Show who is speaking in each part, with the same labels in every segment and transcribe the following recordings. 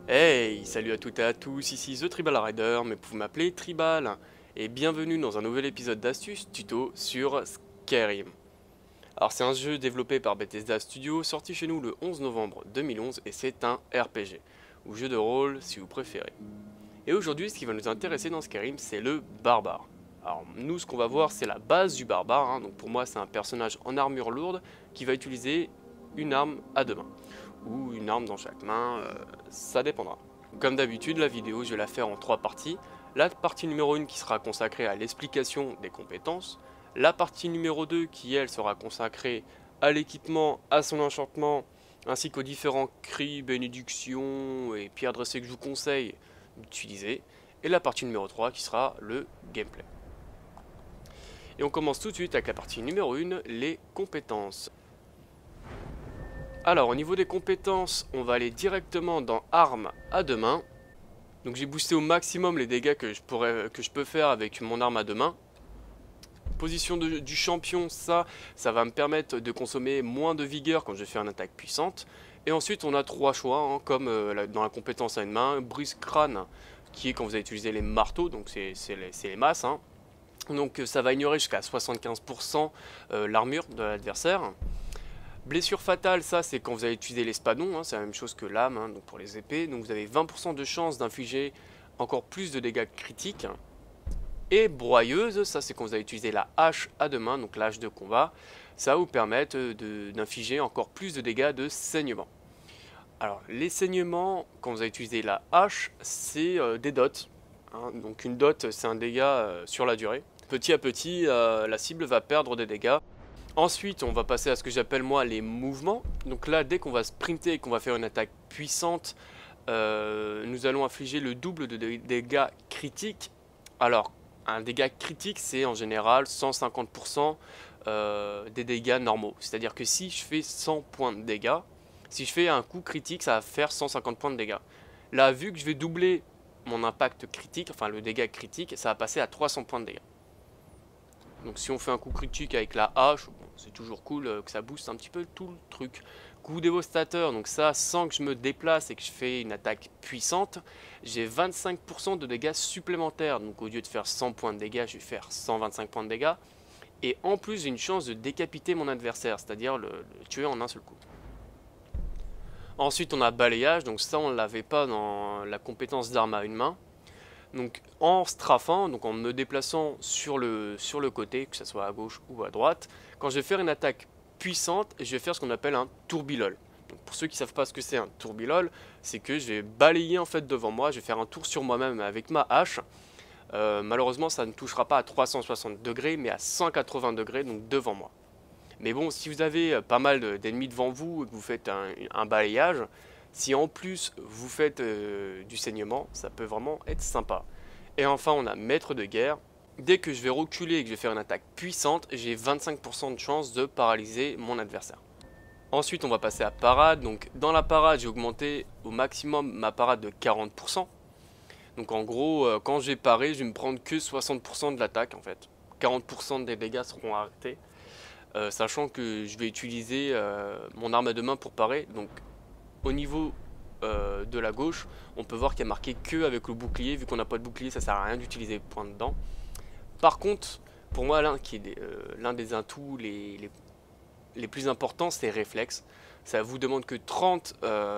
Speaker 1: Hey, salut à toutes et à tous, ici The Tribal Rider, mais vous m'appeler Tribal, et bienvenue dans un nouvel épisode d'astuces tuto sur Skyrim. Alors c'est un jeu développé par Bethesda Studios, sorti chez nous le 11 novembre 2011, et c'est un RPG, ou jeu de rôle si vous préférez. Et aujourd'hui, ce qui va nous intéresser dans Skyrim, c'est le barbare. Alors nous, ce qu'on va voir, c'est la base du barbare, donc pour moi c'est un personnage en armure lourde qui va utiliser une arme à deux mains ou une arme dans chaque main, ça dépendra. Comme d'habitude, la vidéo je vais la faire en trois parties. La partie numéro 1 qui sera consacrée à l'explication des compétences. La partie numéro 2 qui elle sera consacrée à l'équipement, à son enchantement, ainsi qu'aux différents cris, bénédictions et pierres dressées que je vous conseille d'utiliser. Et la partie numéro 3 qui sera le gameplay. Et on commence tout de suite avec la partie numéro 1, les compétences. Alors au niveau des compétences, on va aller directement dans armes à deux mains. Donc j'ai boosté au maximum les dégâts que je peux faire avec mon arme à deux mains. Position du champion, ça va me permettre de consommer moins de vigueur quand je fais une attaque puissante. Et ensuite on a trois choix, comme dans la compétence à une main, brise crâne, qui est quand vous allez utiliser les marteaux, donc c'est les masses. Donc ça va ignorer jusqu'à 75% l'armure de l'adversaire. Blessure fatale, ça c'est quand vous allez utiliser l'espadon, c'est la même chose que l'âme, donc pour les épées. Donc vous avez 20% de chance d'infliger encore plus de dégâts critiques. Et broyeuse, ça c'est quand vous allez utiliser la hache à deux mains, donc la hache de combat. Ça va vous permettre d'infliger encore plus de dégâts de saignement. Alors les saignements, quand vous allez utiliser la hache, c'est des dots. Donc une dot c'est un dégât sur la durée. Petit à petit, la cible va perdre des dégâts. Ensuite, on va passer à ce que j'appelle moi les mouvements. Donc là, dès qu'on va sprinter et qu'on va faire une attaque puissante, nous allons infliger le double de dégâts critiques. Alors, un dégât critique, c'est en général 150% des dégâts normaux. C'est-à-dire que si je fais 100 points de dégâts, si je fais un coup critique, ça va faire 150 points de dégâts. Là, vu que je vais doubler mon impact critique, enfin le dégât critique, ça va passer à 300 points de dégâts. Donc si on fait un coup critique avec la hache, bon, c'est toujours cool que ça booste un petit peu tout le truc. Coup dévastateur, donc ça sans que je me déplace et que je fais une attaque puissante, j'ai 25% de dégâts supplémentaires. Donc au lieu de faire 100 points de dégâts, je vais faire 125 points de dégâts. Et en plus j'ai une chance de décapiter mon adversaire, c'est-à-dire le tuer en un seul coup. Ensuite on a balayage, donc ça on ne l'avait pas dans la compétence d'arme à une main. Donc en strafant, donc en me déplaçant sur le côté, que ce soit à gauche ou à droite, quand je vais faire une attaque puissante, je vais faire ce qu'on appelle un tourbilol. Donc pour ceux qui ne savent pas ce que c'est un tourbilol, c'est que je vais balayer en fait devant moi, je vais faire un tour sur moi-même avec ma hache. Malheureusement ça ne touchera pas à 360 degrés mais à 180 degrés, donc devant moi. Mais bon, si vous avez pas mal d'ennemis devant vous et que vous faites un balayage, si en plus vous faites du saignement, ça peut vraiment être sympa. Et enfin on a maître de guerre. Dès que je vais reculer et que je vais faire une attaque puissante, j'ai 25% de chance de paralyser mon adversaire. Ensuite on va passer à parade. Donc dans la parade j'ai augmenté au maximum ma parade de 40%. Donc en gros quand je vais parer je vais me prendre que 60% de l'attaque en fait. 40% des dégâts seront arrêtés. Sachant que je vais utiliser mon arme à deux mains pour parer. Donc au niveau de la gauche, on peut voir qu'il y a marqué que avec le bouclier. Vu qu'on n'a pas de bouclier, ça sert à rien d'utiliser point dedans. Par contre, pour moi, l'un des atouts les plus importants, c'est réflexe. Ça vous demande que 30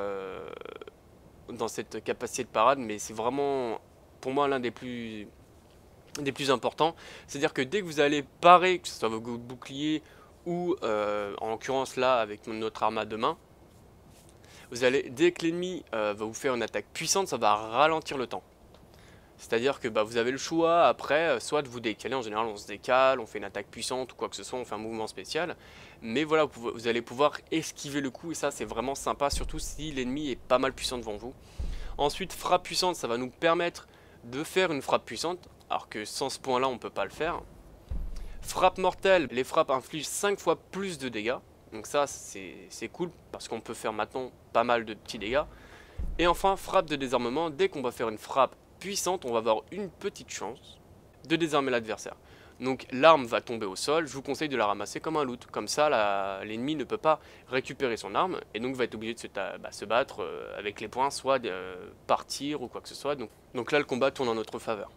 Speaker 1: dans cette capacité de parade, mais c'est vraiment pour moi l'un des plus importants. C'est-à-dire que dès que vous allez parer, que ce soit votre bouclier ou en l'occurrence là avec notre arme à deux mains, vous allez, dès que l'ennemi va vous faire une attaque puissante, ça va ralentir le temps. C'est-à-dire que vous avez le choix après, soit de vous décaler, en général on se décale, on fait une attaque puissante ou quoi que ce soit, on fait un mouvement spécial. Mais voilà, vous allez pouvoir esquiver le coup et ça c'est vraiment sympa, surtout si l'ennemi est pas mal puissant devant vous. Ensuite, frappe puissante, ça va nous permettre de faire une frappe puissante, alors que sans ce point là on ne peut pas le faire. Frappe mortelle, les frappes infligent 5 fois plus de dégâts. Donc ça c'est cool parce qu'on peut faire maintenant pas mal de petits dégâts. Et enfin frappe de désarmement, dès qu'on va faire une frappe puissante on va avoir une petite chance de désarmer l'adversaire. Donc l'arme va tomber au sol, je vous conseille de la ramasser comme un loot. Comme ça, l'ennemi ne peut pas récupérer son arme et donc va être obligé de se battre avec les poings, soit de partir ou quoi que ce soit. Donc là, le combat tourne en notre faveur.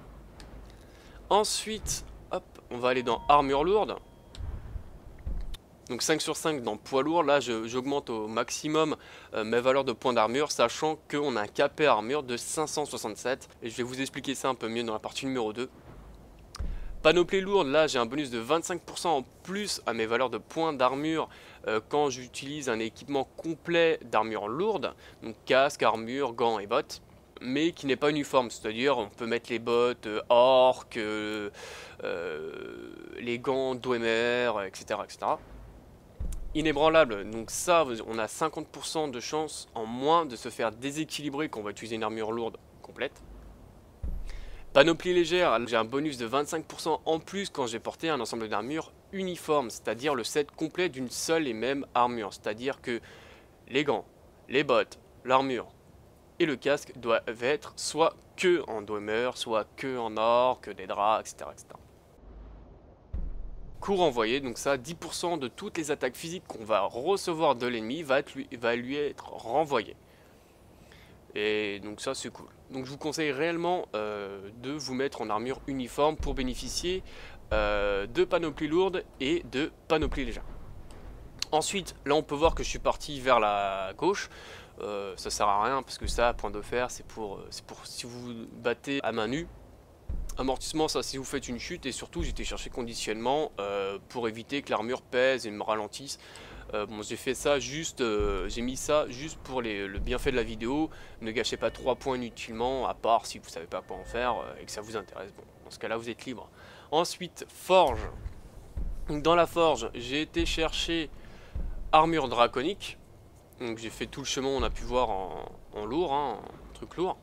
Speaker 1: Ensuite, hop, on va aller dans armure lourde. Donc 5 sur 5 dans poids lourd, là j'augmente au maximum mes valeurs de points d'armure, sachant qu'on a un capé armure de 567. Et je vais vous expliquer ça un peu mieux dans la partie numéro 2. Panoplie lourde, là j'ai un bonus de 25% en plus à mes valeurs de points d'armure quand j'utilise un équipement complet d'armure lourde. Donc casque, armure, gants et bottes. Mais qui n'est pas uniforme, c'est-à-dire on peut mettre les bottes orc, les gants Dwemer, etc., etc. Inébranlable, donc ça on a 50% de chance en moins de se faire déséquilibrer quand on va utiliser une armure lourde complète. Panoplie légère, j'ai un bonus de 25% en plus quand j'ai porté un ensemble d'armures uniforme, c'est-à-dire le set complet d'une seule et même armure, c'est-à-dire que les gants, les bottes, l'armure et le casque doivent être soit que en Dwemer, soit que en or, que des draps, etc., etc. Coup renvoyé, donc ça, 10% de toutes les attaques physiques qu'on va recevoir de l'ennemi va lui être renvoyé. Et donc ça c'est cool. Donc je vous conseille réellement de vous mettre en armure uniforme pour bénéficier de panoplie lourde et de panoplie légère. Ensuite, là on peut voir que je suis parti vers la gauche. Ça sert à rien parce que ça, point de fer, c'est pour si vous battez à main nue. Amortissement, ça si vous faites une chute, et surtout j'étais chercher conditionnement pour éviter que l'armure pèse et me ralentisse. Bon, j'ai fait ça juste, j'ai mis ça juste pour le bienfait de la vidéo. Ne gâchez pas 3 points inutilement, à part si vous savez pas quoi en faire et que ça vous intéresse. Bon, dans ce cas-là, vous êtes libre. Ensuite, forge. Dans la forge, j'ai été chercher armure draconique. Donc j'ai fait tout le chemin, on a pu voir en lourd, hein, en truc lourd.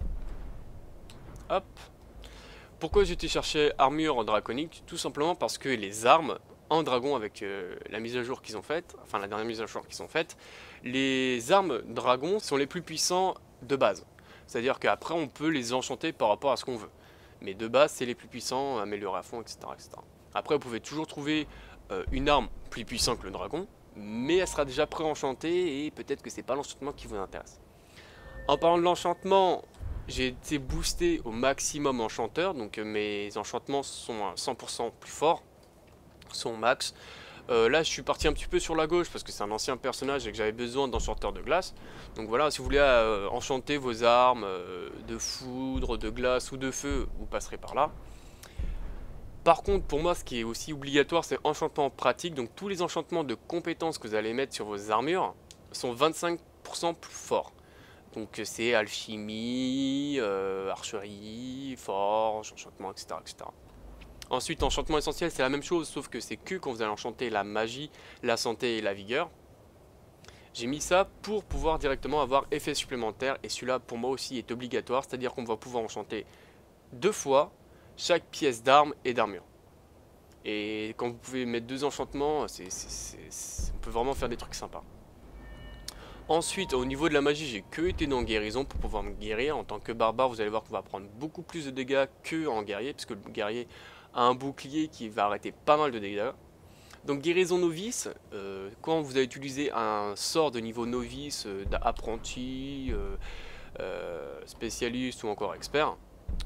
Speaker 1: Hop. Pourquoi j'ai été chercher armure draconique? Tout simplement parce que les armes en dragon, avec la mise à jour qu'ils ont faite, enfin la dernière mise à jour qu'ils ont faite, les armes dragon sont les plus puissants de base. C'est-à-dire qu'après on peut les enchanter par rapport à ce qu'on veut. Mais de base c'est les plus puissants, améliorés à fond, etc., etc. Après vous pouvez toujours trouver une arme plus puissante que le dragon, mais elle sera déjà pré-enchantée et peut-être que c'est pas l'enchantement qui vous intéresse. En parlant de l'enchantement, j'ai été boosté au maximum enchanteur, donc mes enchantements sont à 100% plus forts, sont max. Là je suis parti un petit peu sur la gauche parce que c'est un ancien personnage et que j'avais besoin d'enchanteur de glace. Donc voilà, si vous voulez enchanter vos armes de foudre, de glace ou de feu, vous passerez par là. Par contre, pour moi, ce qui est aussi obligatoire, c'est enchantement pratique. Donc tous les enchantements de compétences que vous allez mettre sur vos armures sont 25% plus forts. Donc c'est alchimie, archerie, forge, enchantement, etc., etc. Ensuite, enchantement essentiel, c'est la même chose, sauf que c'est que quand vous allez enchanter la magie, la santé et la vigueur. J'ai mis ça pour pouvoir directement avoir effet supplémentaire, et celui-là pour moi aussi est obligatoire, c'est-à-dire qu'on va pouvoir enchanter 2 fois chaque pièce d'arme et d'armure. Et quand vous pouvez mettre 2 enchantements, on peut vraiment faire des trucs sympas. Ensuite, au niveau de la magie, j'ai que été dans guérison pour pouvoir me guérir. En tant que barbare, vous allez voir qu'on va prendre beaucoup plus de dégâts que en guerrier, puisque le guerrier a un bouclier qui va arrêter pas mal de dégâts. Donc guérison novice, quand vous avez utilisé un sort de niveau novice, d'apprenti, spécialiste ou encore expert,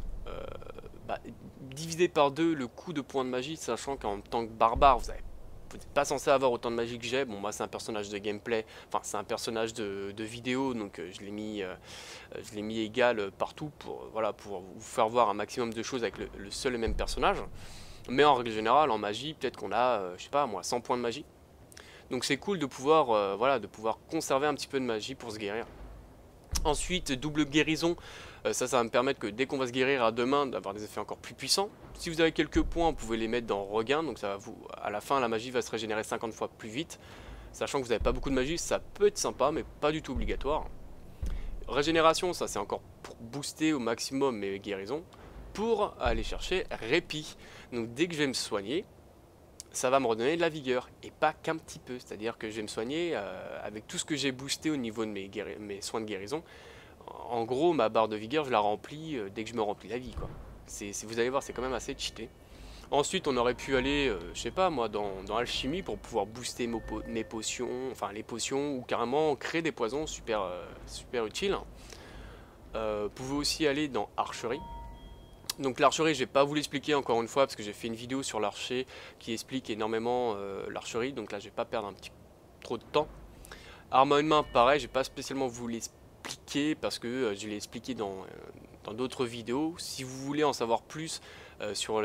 Speaker 1: divisé par 2 le coût de points de magie, sachant qu'en tant que barbare, vous n'êtes pas censé avoir autant de magie que j'ai. Bon, moi c'est un personnage de gameplay, enfin c'est un personnage de vidéo, donc je l'ai mis égal partout pour, voilà, pour vous faire voir un maximum de choses avec le seul et même personnage. Mais en règle générale, en magie, peut-être qu'on a, je sais pas moi, 100 points de magie. Donc c'est cool de pouvoir, voilà, de pouvoir conserver un petit peu de magie pour se guérir. Ensuite, double guérison, ça va me permettre que dès qu'on va se guérir à 2 mains, d'avoir des effets encore plus puissants. Si vous avez quelques points, vous pouvez les mettre dans regain, donc ça va à la fin, la magie va se régénérer 50 fois plus vite. Sachant que vous n'avez pas beaucoup de magie, ça peut être sympa, mais pas du tout obligatoire. Régénération, ça c'est encore pour booster au maximum mes guérisons, pour aller chercher répit. Donc dès que je vais me soigner, ça va me redonner de la vigueur, et pas qu'un petit peu, c'est-à-dire que je vais me soigner avec tout ce que j'ai boosté au niveau de mes soins de guérison. En gros, ma barre de vigueur, je la remplis dès que je me remplis la vie, quoi. Vous allez voir, c'est quand même assez cheaté. Ensuite, on aurait pu aller, je sais pas moi, dans Alchimie pour pouvoir booster mes potions, enfin les potions, ou carrément créer des poisons super, super utiles. Vous pouvez aussi aller dans Archerie. Donc l'archerie, je vais pas vous l'expliquer encore une fois parce que j'ai fait une vidéo sur l'archer qui explique énormément l'archerie, donc là je vais pas perdre trop de temps. Arme à une main, pareil, je vais pas spécialement vous l'expliquer parce que je l'ai expliqué dans d'autres vidéos. Si vous voulez en savoir plus sur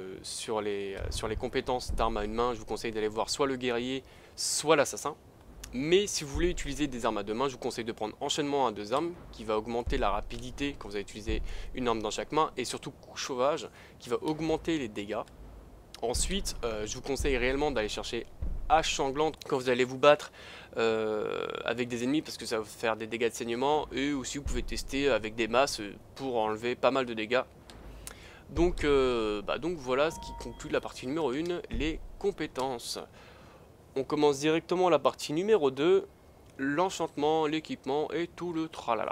Speaker 1: les compétences d'arme à une main, je vous conseille d'aller voir soit le guerrier, soit l'assassin. Mais si vous voulez utiliser des armes à deux mains, je vous conseille de prendre enchaînement à deux armes qui va augmenter la rapidité quand vous allez utiliser une arme dans chaque main, et surtout coup sauvage qui va augmenter les dégâts. Ensuite, je vous conseille réellement d'aller chercher hache sanglante quand vous allez vous battre avec des ennemis parce que ça va faire des dégâts de saignement, et aussi vous pouvez tester avec des masses pour enlever pas mal de dégâts. Donc voilà ce qui conclut la partie numéro 1, les compétences. On commence directement la partie numéro 2, l'enchantement, l'équipement et tout le tralala.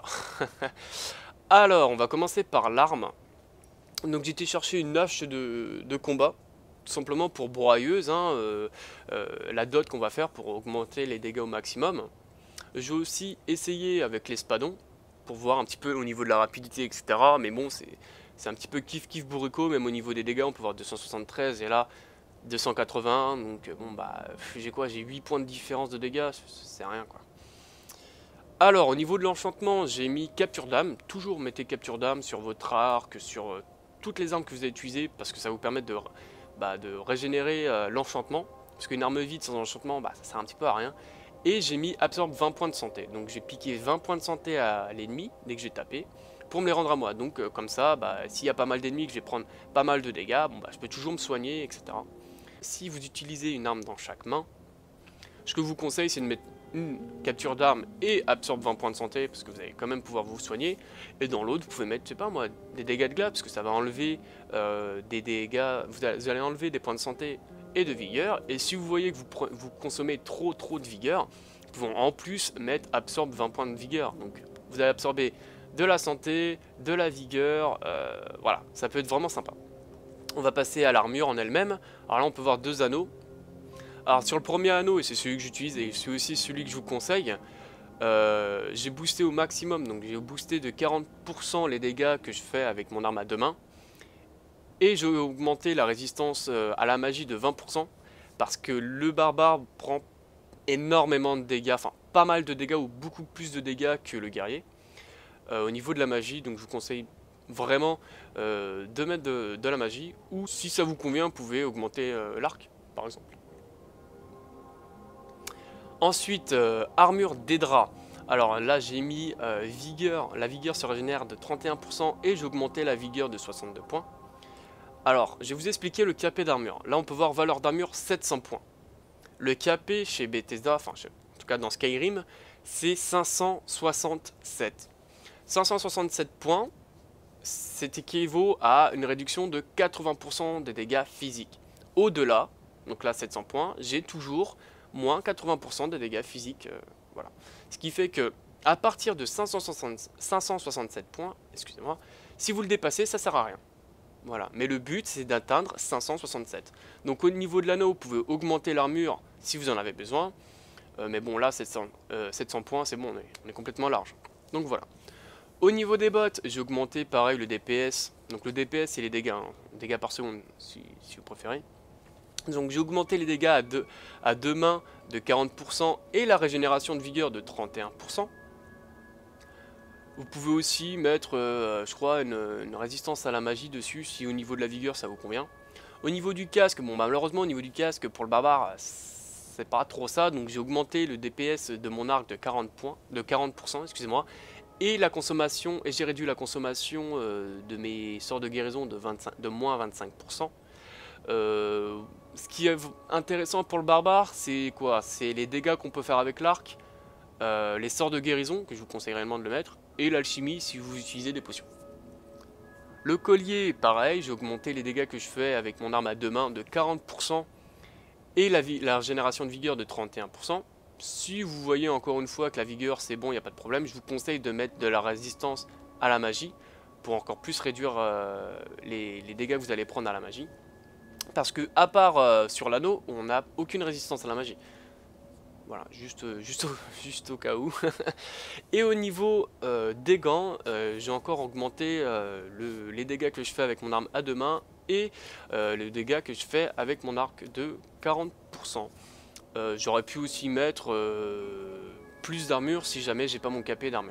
Speaker 1: Alors, on va commencer par l'arme. Donc j'ai été chercher une hache de combat, tout simplement pour broyeuse, hein, la dot qu'on va faire pour augmenter les dégâts au maximum. Je vais aussi essayer avec l'espadon, pour voir un petit peu au niveau de la rapidité, etc. Mais bon, c'est un petit peu kiff bourrico, même au niveau des dégâts, on peut voir 273 et là 280, donc bon bah j'ai quoi, j'ai 8 points de différence de dégâts, c'est rien quoi. Alors au niveau de l'enchantement, j'ai mis capture d'âme, toujours mettez capture d'âme sur votre arc, sur toutes les armes que vous avez utilisées, parce que ça vous permet de régénérer l'enchantement, parce qu'une arme vide sans enchantement, ça sert un petit peu à rien. Et j'ai mis absorbe 20 points de santé, donc j'ai piqué 20 points de santé à l'ennemi dès que j'ai tapé, pour me les rendre à moi, donc comme ça, s'il y a pas mal d'ennemis, que je vais prendre pas mal de dégâts, bon je peux toujours me soigner, etc. Si vous utilisez une arme dans chaque main, ce que je vous conseille c'est de mettre une capture d'arme et absorbe 20 points de santé parce que vous allez quand même pouvoir vous soigner, et dans l'autre vous pouvez mettre, je sais pas moi, des dégâts de glace parce que ça va enlever des dégâts, vous allez enlever des points de santé et de vigueur, et si vous voyez que vous consommez trop de vigueur, vous pouvez en plus mettre absorbe 20 points de vigueur, donc vous allez absorber de la santé, de la vigueur, voilà, ça peut être vraiment sympa. On va passer à l'armure en elle-même. Alors là on peut voir deux anneaux. Alors sur le premier anneau, et c'est celui que j'utilise et c'est aussi celui que je vous conseille, j'ai boosté au maximum, donc j'ai boosté de 40% les dégâts que je fais avec mon arme à deux mains. Et j'ai augmenté la résistance à la magie de 20%, parce que le barbare prend énormément de dégâts, enfin pas mal de dégâts ou beaucoup plus de dégâts que le guerrier. Au niveau de la magie, donc je vous conseille vraiment de mettre de la magie, ou si ça vous convient, vous pouvez augmenter l'arc par exemple. Ensuite, armure d'Edra. Alors là j'ai mis vigueur, la vigueur se régénère de 31% et j'ai augmenté la vigueur de 62 points. Alors je vais vous expliquer le KP d'armure. Là on peut voir valeur d'armure 700 points. Le KP chez Bethesda, enfin en tout cas dans Skyrim, c'est 567. 567 points, c'est équivaut à une réduction de 80% des dégâts physiques. Au-delà, donc là 700 points, j'ai toujours moins 80% des dégâts physiques. Voilà. Ce qui fait que à partir de 567 points, excusez-moi, si vous le dépassez, ça sert à rien. Voilà. Mais le but c'est d'atteindre 567. Donc au niveau de l'anneau, vous pouvez augmenter l'armure si vous en avez besoin. Mais bon là 700 points, c'est bon, on est complètement large. Donc voilà. Au niveau des bottes, j'ai augmenté pareil le DPS. Donc le DPS c'est les dégâts, hein, dégâts par seconde si vous préférez. Donc j'ai augmenté les dégâts à deux mains de 40% et la régénération de vigueur de 31%. Vous pouvez aussi mettre, je crois, une résistance à la magie dessus si au niveau de la vigueur ça vous convient. Au niveau du casque, bon malheureusement au niveau du casque pour le barbare c'est pas trop ça, donc j'ai augmenté le DPS de mon arc de 40%, excusez-moi. Et la consommation, et j'ai réduit la consommation de mes sorts de guérison de moins 25%. Ce qui est intéressant pour le barbare, c'est quoi? C'est les dégâts qu'on peut faire avec l'arc, les sorts de guérison, que je vous conseille réellement de le mettre, et l'alchimie si vous utilisez des potions. Le collier, pareil, j'ai augmenté les dégâts que je fais avec mon arme à deux mains de 40%, et la régénération de vigueur de 31%. Si vous voyez encore une fois que la vigueur c'est bon, il n'y a pas de problème, je vous conseille de mettre de la résistance à la magie pour encore plus réduire les dégâts que vous allez prendre à la magie. Parce que à part sur l'anneau, on n'a aucune résistance à la magie. Voilà, juste au cas où. Et au niveau des gants, j'ai encore augmenté les dégâts que je fais avec mon arme à deux mains et les dégâts que je fais avec mon arc de 40%. J'aurais pu aussi mettre plus d'armure si jamais j'ai pas mon capé d'armure.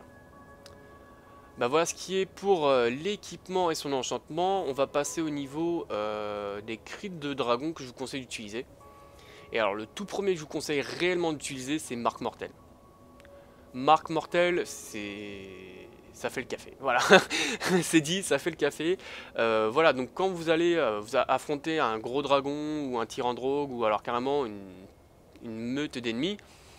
Speaker 1: Bah voilà ce qui est pour l'équipement et son enchantement. On va passer au niveau des cris de dragon que je vous conseille d'utiliser. Et alors le tout premier que je vous conseille réellement d'utiliser, c'est Marque Mortelle. Marque Mortelle, ça fait le café, voilà. C'est dit, ça fait le café. Voilà, donc quand vous allez vous affronter un gros dragon ou un tyrandrogue ou alors carrément une meute d'ennemis,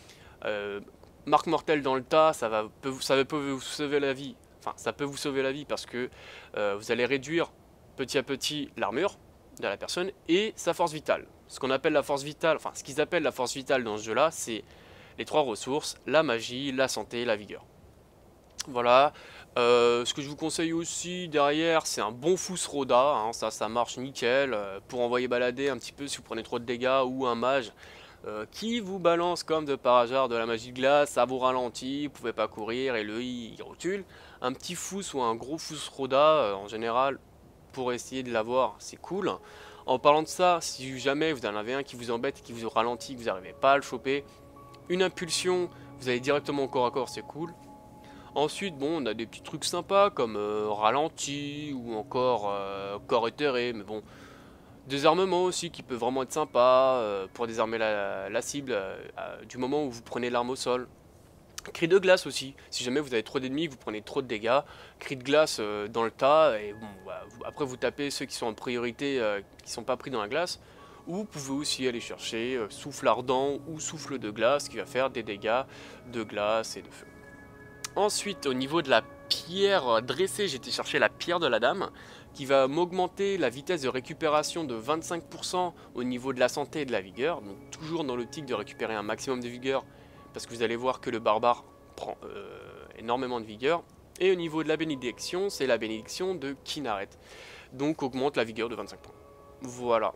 Speaker 1: Marque Mortelle dans le tas, ça peut vous sauver la vie. Enfin, ça peut vous sauver la vie parce que vous allez réduire petit à petit l'armure de la personne et sa force vitale. Ce qu'on appelle la force vitale, enfin ce qu'ils appellent la force vitale dans ce jeu-là, c'est les trois ressources, la magie, la santé, la vigueur. Voilà. Ce que je vous conseille aussi derrière, c'est un bon Fusroda, hein, ça marche nickel pour envoyer balader un petit peu si vous prenez trop de dégâts ou un mage qui vous balance comme de par hasard de la magie de glace, ça vous ralentit, vous pouvez pas courir et le il rotule. Un petit Fus ou un gros Fusroda en général pour essayer de l'avoir, c'est cool. En parlant de ça, si jamais vous en avez un qui vous embête, qui vous ralentit, que vous n'arrivez pas à le choper, une impulsion, vous allez directement au corps à corps, c'est cool. Ensuite, bon, on a des petits trucs sympas comme ralenti ou encore corps éthéré, mais bon, désarmement aussi qui peut vraiment être sympa pour désarmer la cible du moment où vous prenez l'arme au sol. Cri de glace aussi, si jamais vous avez trop d'ennemis, vous prenez trop de dégâts, cri de glace dans le tas, et bon, bah, après vous tapez ceux qui sont en priorité, qui sont pas pris dans la glace, ou vous pouvez aussi aller chercher souffle ardent ou souffle de glace qui va faire des dégâts de glace et de feu. Ensuite, au niveau de la pierre dressée, j'ai été chercher la pierre de la dame, qui va m'augmenter la vitesse de récupération de 25% au niveau de la santé et de la vigueur, donc toujours dans l'optique de récupérer un maximum de vigueur, parce que vous allez voir que le barbare prend énormément de vigueur. Et au niveau de la bénédiction, c'est la bénédiction de Kinaret. Donc augmente la vigueur de 25 points. Voilà.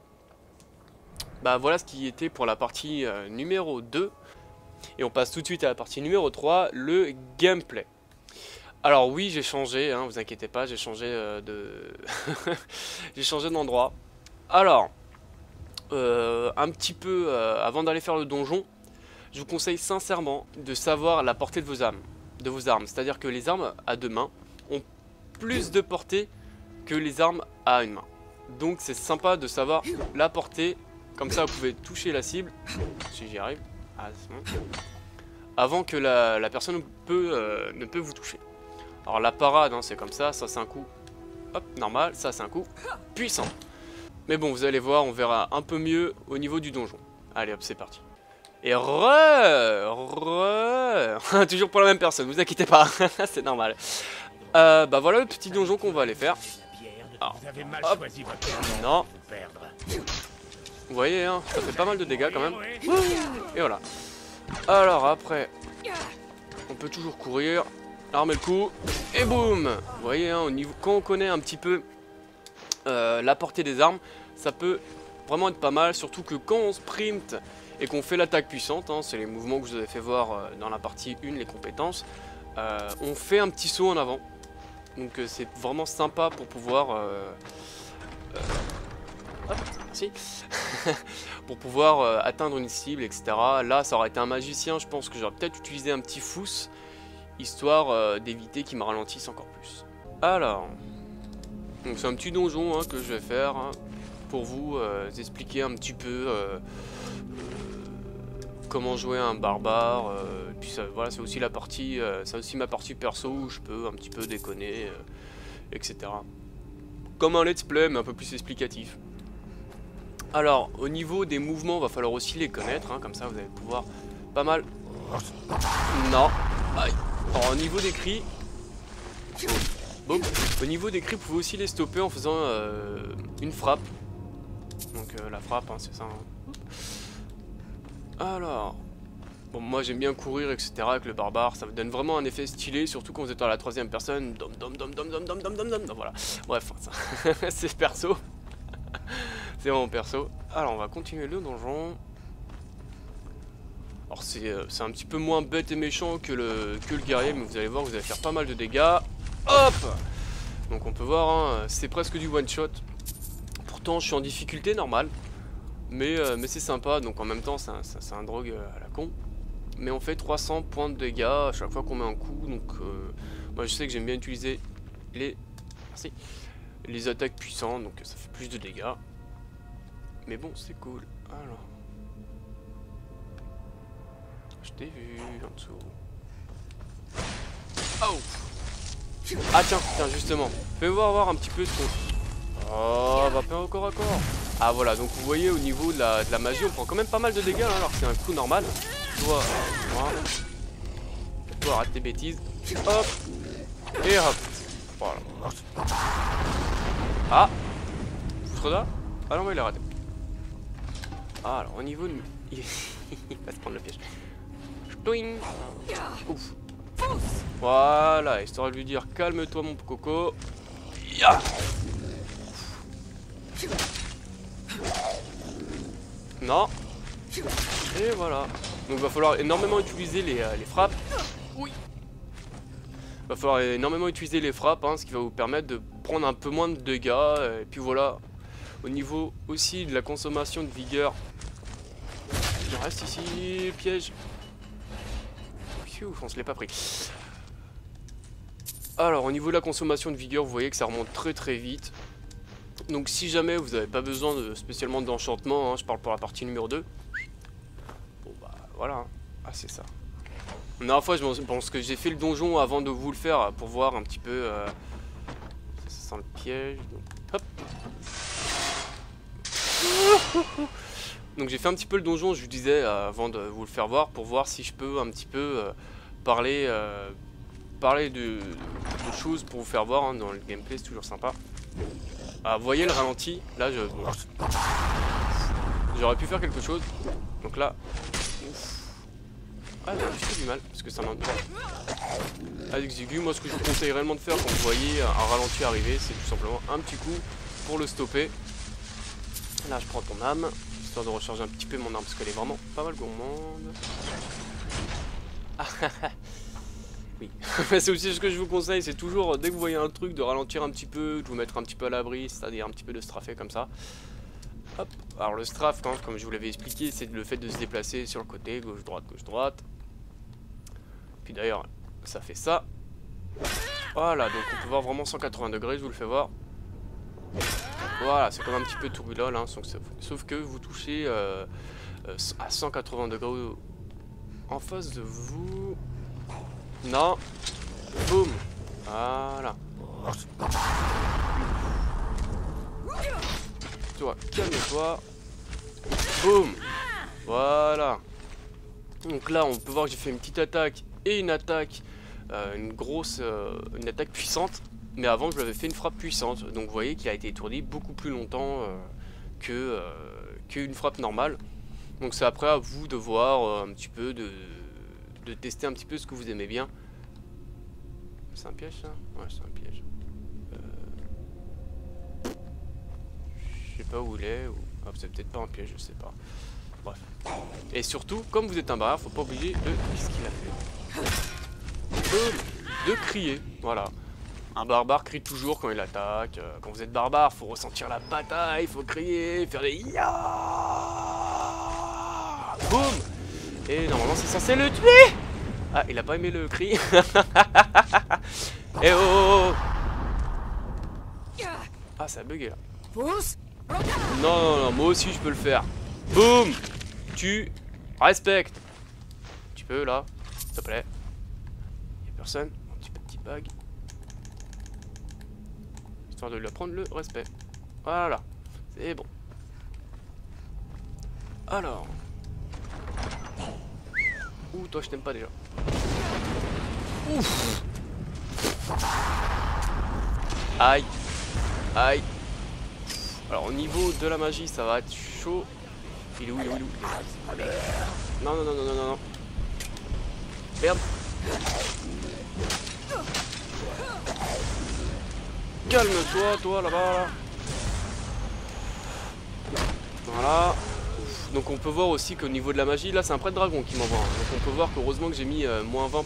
Speaker 1: Bah voilà ce qui était pour la partie numéro 2. Et on passe tout de suite à la partie numéro 3, le gameplay. Alors oui, j'ai changé, hein, vous inquiétez pas, j'ai changé j'ai changé d'endroit. Alors, un petit peu avant d'aller faire le donjon, je vous conseille sincèrement de savoir la portée de vos armes. C'est-à-dire que les armes à deux mains ont plus de portée que les armes à une main. Donc c'est sympa de savoir la portée, comme ça vous pouvez toucher la cible, si j'y arrive, avant que la personne ne peut vous toucher. Alors la parade, hein, c'est comme ça c'est un coup hop, normal, ça c'est un coup puissant. Mais bon, vous allez voir, on verra un peu mieux au niveau du donjon. Allez hop, c'est parti. Et toujours pour la même personne, vous inquiétez pas, c'est normal. Bah voilà le petit donjon qu'on va aller faire. Alors, hop. Non. Vous voyez, hein, ça fait pas mal de dégâts quand même. Et voilà. Alors après, on peut toujours courir, armer le coup, et boum. Vous voyez, hein, quand on connaît un petit peu la portée des armes, ça peut vraiment être pas mal, surtout que quand on sprint et qu'on fait l'attaque puissante, hein, c'est les mouvements que je vous avais fait voir dans la partie 1, les compétences, on fait un petit saut en avant. Donc c'est vraiment sympa pour pouvoir hop, merci. Pour pouvoir atteindre une cible, etc. Là, ça aurait été un magicien, je pense que j'aurais peut-être utilisé un petit Fus, histoire d'éviter qu'il me ralentisse encore plus. Alors, donc c'est un petit donjon hein, que je vais faire hein, pour vous expliquer un petit peu comment jouer un barbare. Puis ça, voilà, c'est aussi la partie, c'est aussi ma partie perso où je peux un petit peu déconner, etc. Comme un let's play, mais un peu plus explicatif. Alors, au niveau des mouvements, va falloir aussi les connaître, hein, comme ça vous allez pouvoir pas mal. Non. Aïe. Alors, au niveau des cris, bon, au niveau des cris, vous pouvez aussi les stopper en faisant une frappe. Donc la frappe, hein, c'est ça. Hein. Alors, bon, moi j'aime bien courir, etc. avec le barbare, ça me donne vraiment un effet stylé, surtout quand vous êtes à la troisième personne. Dom dom dom dom dom dom dom dom dom dom. Voilà. Bref, c'est perso. C'est vraiment perso. Alors on va continuer le donjon. Alors c'est un petit peu moins bête et méchant que le guerrier, mais vous allez voir, vous allez faire pas mal de dégâts. Hop! Donc on peut voir, hein, c'est presque du one shot. Pourtant je suis en difficulté normale. Mais c'est sympa, donc en même temps c'est un drogue à la con. Mais on fait 300 points de dégâts à chaque fois qu'on met un coup. Donc moi je sais que j'aime bien utiliser les attaques puissantes, donc ça fait plus de dégâts. Mais bon, c'est cool. Alors, je t'ai vu en dessous. Oh! Ah tiens, justement. Fais-moi voir un petit peu ce qu'on... Oh, va pas encore à corps. Ah voilà, donc vous voyez au niveau de la magie, on prend quand même pas mal de dégâts, hein, alors que c'est un coup normal. Toi, voilà. Toi, arrête tes bêtises. Hop! Et hop! Voilà. Ah! Foutre-là? Ah non, mais il a raté. Ah, alors au niveau de... il va se prendre le piège. Ch'touing. Ouf. Voilà, histoire de lui dire calme-toi mon coco. Ya. Non. Et voilà. Donc va falloir énormément utiliser les frappes. Oui. Va falloir énormément utiliser les frappes, hein, ce qui va vous permettre de prendre un peu moins de dégâts. Et puis voilà. Au niveau aussi de la consommation de vigueur. Il reste ici, piège. On se l'est pas pris. Alors au niveau de la consommation de vigueur, vous voyez que ça remonte très vite. Donc si jamais vous n'avez pas besoin spécialement d'enchantement, hein, je parle pour la partie numéro 2. Bon bah voilà. Ah c'est ça. La dernière fois je pense que j'ai fait le donjon avant de vous le faire pour voir un petit peu. Ça sent le piège. Donc, hop. Donc j'ai fait un petit peu le donjon, je vous disais avant de vous le faire voir, pour voir si je peux un petit peu parler de choses pour vous faire voir, hein, dans le gameplay, c'est toujours sympa. Ah, vous voyez le ralenti, là j'aurais pu faire quelque chose, donc là, ouf. Ah j'ai un petit peu du mal, parce que ça m'intéresse. Ah exigu, moi ce que je vous conseille réellement de faire quand vous voyez un ralenti arriver, c'est tout simplement un petit coup pour le stopper. Là je prends ton âme, histoire de recharger un petit peu mon arme parce qu'elle est vraiment pas mal gourmande. Oui, c'est aussi ce que je vous conseille, c'est toujours dès que vous voyez un truc de ralentir un petit peu, de vous mettre un petit peu à l'abri, c'est-à-dire un petit peu de straffer comme ça. Hop. Alors le strafe, comme je vous l'avais expliqué, c'est le fait de se déplacer sur le côté, gauche-droite, gauche-droite. Puis d'ailleurs, ça fait ça. Voilà, donc on peut voir vraiment 180 degrés, je vous le fais voir. Voilà, c'est comme un petit peu tourbillol, hein, sauf que vous touchez à 180 degrés en face de vous. Non. Boum. Voilà. Toi, calme-toi. Boum. Voilà. Donc là, on peut voir que j'ai fait une petite attaque et une attaque, une attaque puissante. Mais avant, je lui avais fait une frappe puissante. Donc vous voyez qu'il a été étourdi beaucoup plus longtemps qu'une frappe normale. Donc c'est après à vous de voir un petit peu, de tester un petit peu ce que vous aimez bien. C'est un piège ça? Ouais, c'est un piège. Je sais pas où il est. Ah, c'est peut-être pas un piège, je sais pas. Bref. Et surtout, comme vous êtes un barbare, faut pas oublier de... Qu'est-ce qu'il a fait? De crier. Voilà. Un barbare crie toujours quand il attaque. Quand vous êtes barbare, faut ressentir la bataille, faut crier, faire des ya. Boum. Et normalement c'est censé le tuer. Ah, il a pas aimé le cri. Eh oh. Ah, ça a bugué là. Non, moi aussi je peux le faire. Boum. Tu respectes. Tu peux là, s'il te plaît. Y'a personne. Un petit bug. Histoire de lui apprendre le respect. Voilà. C'est bon. Alors. Ouh, toi je t'aime pas déjà. Ouf. Aïe. Aïe. Alors au niveau de la magie ça va être chaud. Il est où? Non. Merde. Calme-toi, toi là-bas là. Voilà. Donc on peut voir aussi qu'au niveau de la magie, là c'est un prêtre dragon qui m'envoie. Donc on peut voir qu'heureusement que j'ai mis moins 20%.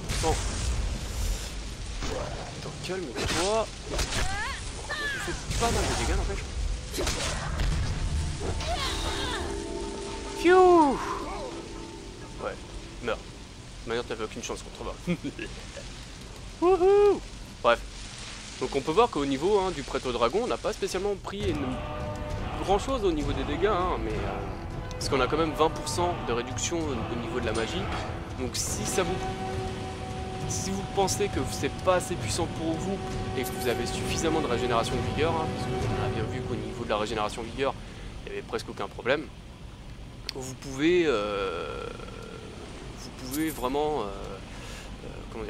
Speaker 1: Attends, calme-toi. Je fais pas mal de dégâts n'empêche. Pfiou. Ouais, meurs. De manière t'avais aucune chance contre moi. Wouhou. Bref. Donc on peut voir qu'au niveau du prêtre dragon, on n'a pas spécialement pris grand chose au niveau des dégâts, mais parce qu'on a quand même 20% de réduction au niveau de la magie. Donc si vous pensez que c'est pas assez puissant pour vous et que vous avez suffisamment de régénération de vigueur, parce qu'on a bien vu qu'au niveau de la régénération de vigueur, il n'y avait presque aucun problème, vous pouvez vraiment comment dire,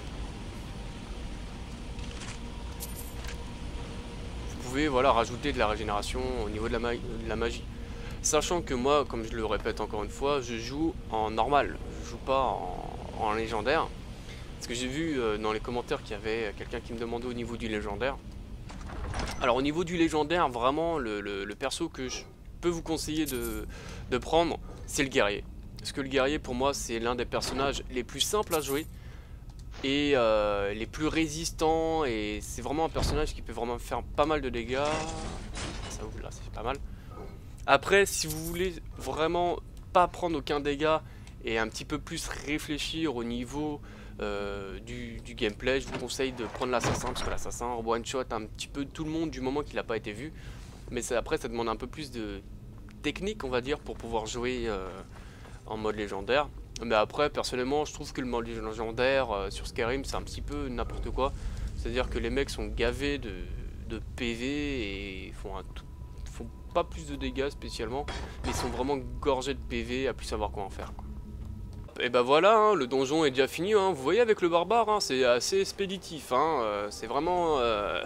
Speaker 1: vous pouvez voilà rajouter de la régénération au niveau de la magie. Sachant que moi, comme je le répète encore une fois, je joue en normal, je joue pas en légendaire. Parce que j'ai vu dans les commentaires qu'il y avait quelqu'un qui me demandait au niveau du légendaire. Alors au niveau du légendaire, vraiment le perso que je peux vous conseiller de prendre, c'est le guerrier. Parce que le guerrier pour moi c'est l'un des personnages les plus simples à jouer. Et les plus résistants, et c'est vraiment un personnage qui peut vraiment faire pas mal de dégâts. Ça ouvre là, c'est pas mal. Après, si vous voulez vraiment pas prendre aucun dégât et un petit peu plus réfléchir au niveau du gameplay, je vous conseille de prendre l'assassin, parce que l'assassin one shot un petit peu tout le monde du moment qu'il n'a pas été vu. Mais après ça demande un peu plus de technique, on va dire, pour pouvoir jouer en mode légendaire. Mais après, personnellement, je trouve que le mode légendaire sur Skyrim c'est un petit peu n'importe quoi. C'est à dire que les mecs sont gavés de PV et font pas plus de dégâts spécialement, mais ils sont vraiment gorgés de PV à plus savoir quoi en faire, quoi. Et bah voilà, le donjon est déjà fini, vous voyez avec le barbare, c'est assez expéditif, c'est vraiment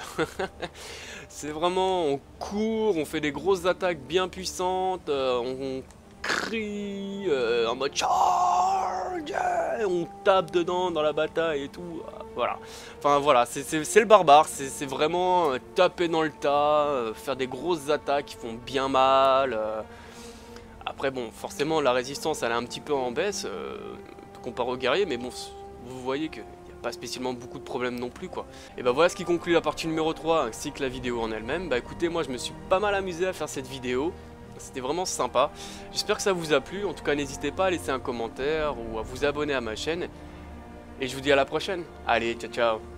Speaker 1: c'est vraiment, on court, on fait des grosses attaques bien puissantes, on crie en mode charge, on tape dedans dans la bataille et tout, voilà. Enfin voilà, c'est le barbare, c'est vraiment taper dans le tas, faire des grosses attaques qui font bien mal. Après bon, forcément la résistance elle est un petit peu en baisse comparé au guerrier, mais bon, vous voyez qu'il n'y a pas spécialement beaucoup de problèmes non plus, quoi. Et bah voilà ce qui conclut la partie numéro 3 ainsi que la vidéo en elle-même. Bah écoutez, moi je me suis pas mal amusé à faire cette vidéo. C'était vraiment sympa. J'espère que ça vous a plu. En tout cas, n'hésitez pas à laisser un commentaire ou à vous abonner à ma chaîne. Et je vous dis à la prochaine. Allez, ciao ciao.